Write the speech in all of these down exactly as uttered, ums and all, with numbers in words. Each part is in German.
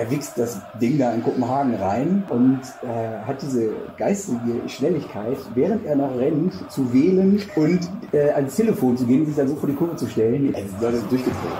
er wichst das Ding da in Kopenhagen rein und äh, hat diese geistige Schnelligkeit, während er noch rennt, zu wählen und äh, ans Telefon zu gehen, sich dann so vor die Kurve zu stellen. Also die Leute sind durchgedreht.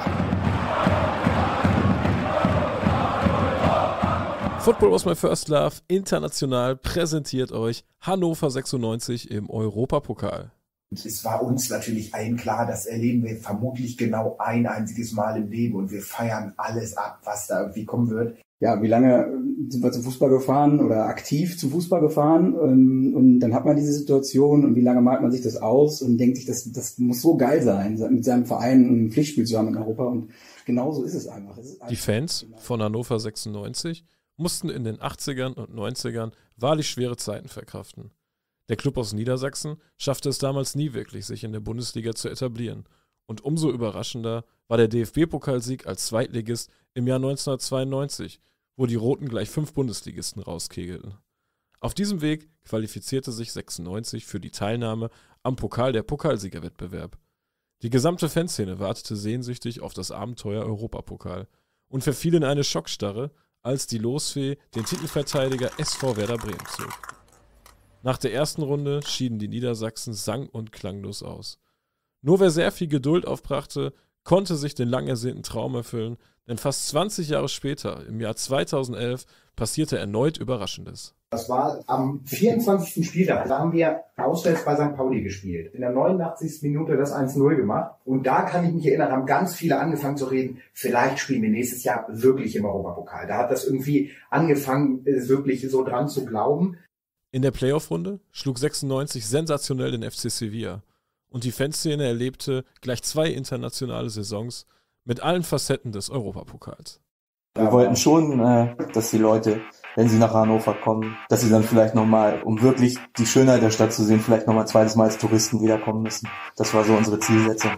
Football was my first love, international präsentiert euch Hannover sechsundneunzig im Europapokal. Es war uns natürlich allen klar, das erleben wir vermutlich genau ein einziges Mal im Leben und wir feiern alles ab, was da irgendwie kommen wird. Ja, wie lange sind wir zum Fußball gefahren oder aktiv zum Fußball gefahren und dann hat man diese Situation und wie lange malt man sich das aus und denkt sich, das, das muss so geil sein, mit seinem Verein ein Pflichtspiel zu haben in Europa und genauso ist es einfach. Es ist einfach Die Fans von Hannover sechsundneunzig mussten in den achtzigern und neunzigern wahrlich schwere Zeiten verkraften. Der Club aus Niedersachsen schaffte es damals nie wirklich, sich in der Bundesliga zu etablieren. Und umso überraschender war der D F B-Pokalsieg als Zweitligist im Jahr neunzehnhundertzweiundneunzig, wo die Roten gleich fünf Bundesligisten rauskegelten. Auf diesem Weg qualifizierte sich sechsundneunzig für die Teilnahme am Pokal der Pokalsiegerwettbewerb. Die gesamte Fanszene wartete sehnsüchtig auf das Abenteuer Europapokal und verfiel in eine Schockstarre, als die Losfee den Titelverteidiger S V Werder Bremen zog. Nach der ersten Runde schieden die Niedersachsen sang- und klanglos aus. Nur wer sehr viel Geduld aufbrachte, konnte sich den lang ersehnten Traum erfüllen, denn fast zwanzig Jahre später, im Jahr zweitausendelf, passierte erneut Überraschendes. Das war am vierundzwanzigsten Spieltag. Da haben wir auswärts bei Sankt Pauli gespielt. In der neunundachtzigsten Minute das eins null gemacht. Und da kann ich mich erinnern, haben ganz viele angefangen zu reden, vielleicht spielen wir nächstes Jahr wirklich im Europapokal. Da hat das irgendwie angefangen, wirklich so dran zu glauben. In der Playoff-Runde schlug sechsundneunzig sensationell den F C Sevilla und die Fanszene erlebte gleich zwei internationale Saisons mit allen Facetten des Europapokals. Wir wollten schon, äh, dass die Leute, wenn sie nach Hannover kommen, dass sie dann vielleicht nochmal, um wirklich die Schönheit der Stadt zu sehen, vielleicht nochmal zweites Mal als Touristen wiederkommen müssen. Das war so unsere Zielsetzung.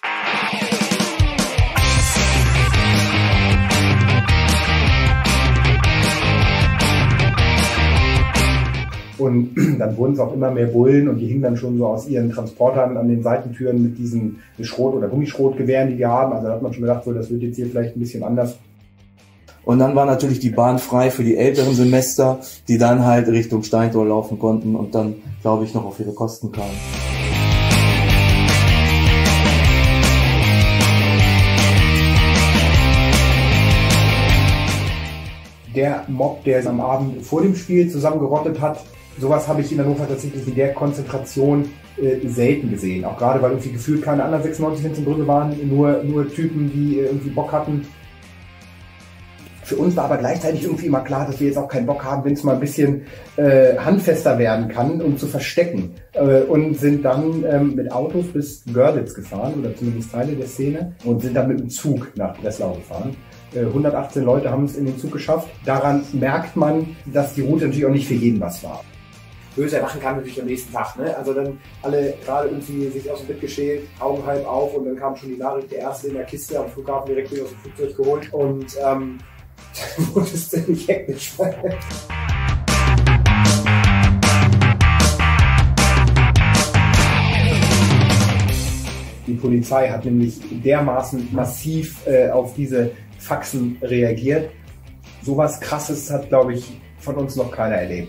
Und dann wurden es auch immer mehr Bullen und die hingen dann schon so aus ihren Transportern an den Seitentüren mit diesen Schrot- oder Gummischrotgewehren, die die haben. Also da hat man schon gedacht, so, das wird jetzt hier vielleicht ein bisschen anders. Und dann war natürlich die Bahn frei für die älteren Semester, die dann halt Richtung Steintor laufen konnten und dann, glaube ich, noch auf ihre Kosten kamen. Der Mob, der am Abend vor dem Spiel zusammengerottet hat, sowas habe ich in Hannover tatsächlich in der Konzentration äh, selten gesehen. Auch gerade, weil irgendwie gefühlt keine anderen sechsundneunzig-Fans in Brüssel waren, nur, nur Typen, die äh, irgendwie Bock hatten. Für uns war aber gleichzeitig irgendwie immer klar, dass wir jetzt auch keinen Bock haben, wenn es mal ein bisschen äh, handfester werden kann, um zu verstecken. Äh, und sind dann ähm, mit Autos bis Görlitz gefahren, oder zumindest Teile der Szene, und sind dann mit dem Zug nach Breslau gefahren. Äh, hundertachtzehn Leute haben es in den Zug geschafft. Daran merkt man, dass die Route natürlich auch nicht für jeden was war. Böse Lachen kam natürlich am nächsten Tag, ne? Also dann alle gerade irgendwie sich aus dem Bett geschält, Augen halb auf, und dann kam schon die Nachricht, der Erste in der Kiste am Flughafen direkt wieder aus dem Flugzeug geholt, und ähm, dann wurde es ziemlich hektisch. Die Polizei hat nämlich dermaßen massiv äh, auf diese Faxen reagiert. Sowas Krasses hat, glaube ich, von uns noch keiner erlebt.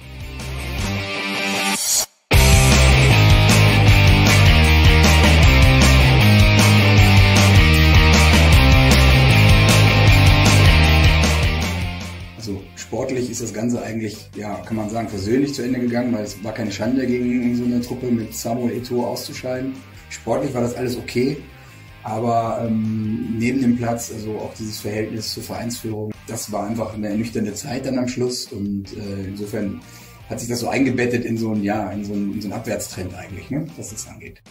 Also sportlich ist das Ganze eigentlich, ja, kann man sagen, versöhnlich zu Ende gegangen, weil es war keine Schande, gegen so eine Truppe mit Samuel Eto'o auszuscheiden. Sportlich war das alles okay, aber ähm, neben dem Platz, also auch dieses Verhältnis zur Vereinsführung, das war einfach eine ernüchternde Zeit dann am Schluss, und äh, insofern hat sich das so eingebettet in so ein, ja, in so einen, in so einen Abwärtstrend eigentlich, ne, was das angeht.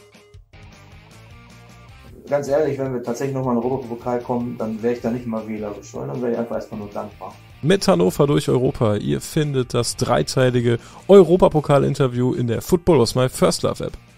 Ganz ehrlich, wenn wir tatsächlich nochmal in den Europapokal kommen, dann wäre ich da nicht mal wählerisch, sondern dann wäre ich einfach erstmal nur dankbar. Mit Hannover durch Europa. Ihr findet das dreiteilige Europapokal-Interview in der Football was my first love App.